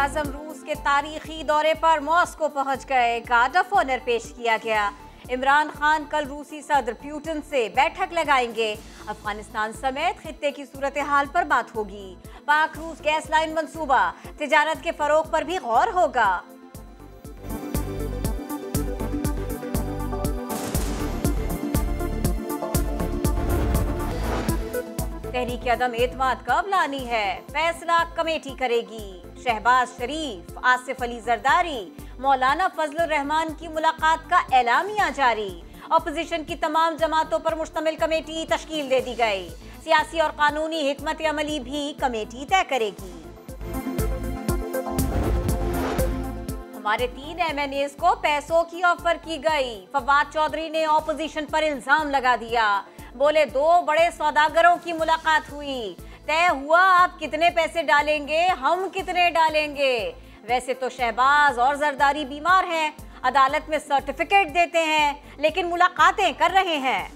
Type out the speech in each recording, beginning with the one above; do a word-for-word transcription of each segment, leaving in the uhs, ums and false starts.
आजम रूस के तारीखी दौरे पर मॉस्को पहुंच गए। गार्ड ऑफ ऑनर पेश किया गया। इमरान खान कल रूसी सदर पुतिन से बैठक लगाएंगे। अफगानिस्तान समेत खित्ते की सूरत हाल पर बात होगी। पाक रूस गैस लाइन मंसूबा, तिजारत के फरोग पर भी गौर होगा। तहरीक अदम एतमाद कब लानी है, फैसला कमेटी करेगी। शहबाज शरीफ, आसिफ अली जरदारी, मौलाना फजलुर रहमान की मुलाकात का एलामिया जारी। अपोजिशन की तमाम जमातों पर मुश्तमिल कमेटी तश्कील दे दी गई। सियासी और कानूनी हिकमत अमली भी कमेटी तय करेगी। हमारे तीन एम एन एस को पैसों की ऑफर की गई। फवाद चौधरी ने ऑपोजिशन पर इल्जाम लगा दिया। बोले दो बड़े सौदागरों की मुलाकात हुई, तय हुआ आप कितने पैसे डालेंगे, हम कितने डालेंगे। वैसे तो शहबाज और जरदारी बीमार हैं, अदालत में सर्टिफिकेट देते हैं, लेकिन मुलाकातें कर रहे हैं।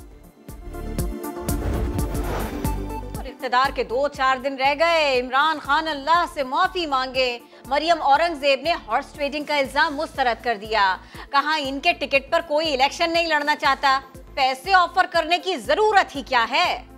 और इख्तिदार के दो चार दिन रह गए, इमरान खान अल्लाह से माफी मांगे। मरियम औरंगजेब ने हॉर्स ट्रेडिंग का इल्जाम मुस्तरद कर दिया। कहा इनके टिकट पर कोई इलेक्शन नहीं लड़ना चाहता, पैसे ऑफर करने की जरूरत ही क्या है।